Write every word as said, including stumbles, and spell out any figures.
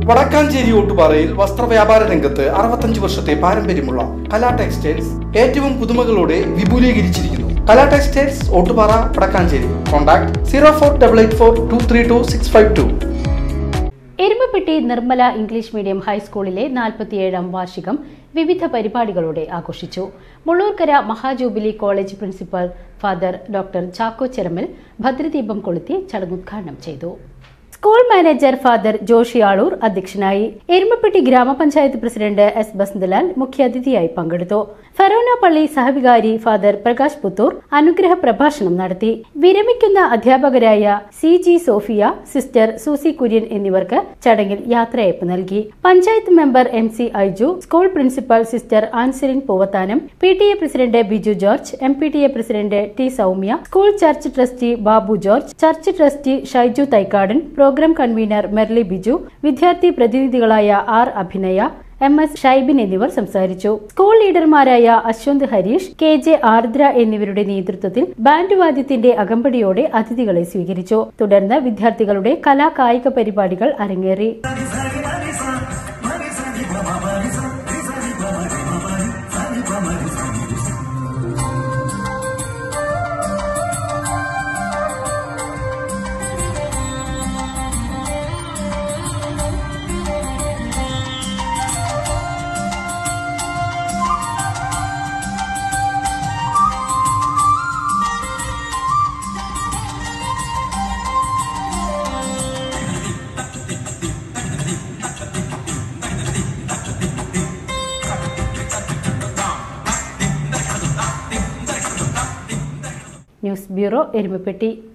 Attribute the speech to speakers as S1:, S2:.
S1: വടക്കാഞ്ചേരി ഓട്ടുപാറയിൽ വസ്ത്രവ്യാപാര രംഗത്ത് അറുപത്തഞ്ച് വർഷത്തെ പാരമ്പര്യമുള്ള കലാ ടെക്സ്റ്റൈൽസ് ഏറ്റവും പുതുമകളോടെ വിപുലീകരിച്ചിരിക്കുന്നു. Kala textiles Ottupara Vadakkanchery. Contact zero four double eight four two three two six five two.
S2: Erumapetty Nirmala English medium ഹൈസ്കൂളിലെ നാൽപ്പത്തിയേഴാം വാർഷികം വിവിധ പരിപാടികളോടെ ആഘോഷിച്ചു. മുള്ളൂർക്കര മഹാജൂബിലി college principal father doctor Chacko Cheramal ഭദ്രദീപം കൊളുത്തി ചടങ്ങ് ഉദ്ഘാടനം ചെയ്തു. School manager father Joshy Aloor അധ്യക്ഷനായി. എരുമപ്പെട്ടി ഗ്രാമപഞ്ചായത്ത് പ്രസിഡന്റ് എസ് ബസന്തലാൽ മുഖ്യാതിഥിയായി പങ്കെടുത്തു. ഫെറോന പള്ളി സഹവികാരി ഫാദർ പ്രകാശ് പുത്തൂർ അനുഗ്രഹ പ്രഭാഷണം നടത്തി. വിരമിക്കുന്ന അധ്യാപകരായ C G Sophia, sister Susie Kurian എന്നിവർക്ക് ചടങ്ങിൽ യാത്രയയപ്പ് നൽകി. Panchayat member M C Aiju, school principal sister Anselin Poovathanam, P T A president Biju George, M P T A president T Soumya, school church trustee Babu George, church trustee Shaiju Thaikkadan, programme convener Merly Biju, വിദ്യാർത്ഥി പ്രതിനിധികളായ R Abhinaya, M S Shaibin എന്നിവർ സംസാരിച്ചു. School ലീഡർമാരായ Ashwanth Harish, K J Ardra എന്നിവരുടെ നേതൃത്വത്തിൽ band വാദ്യത്തിന്റെ അകമ്പടിയോടെ അതിഥികളെ സ്വീകരിച്ചു. തുടർന്ന് വിദ്യാർത്ഥികളുടെ കലാ കായിക പരിപാടികൾ അരങ്ങേറി. News bureau, Erumapetty.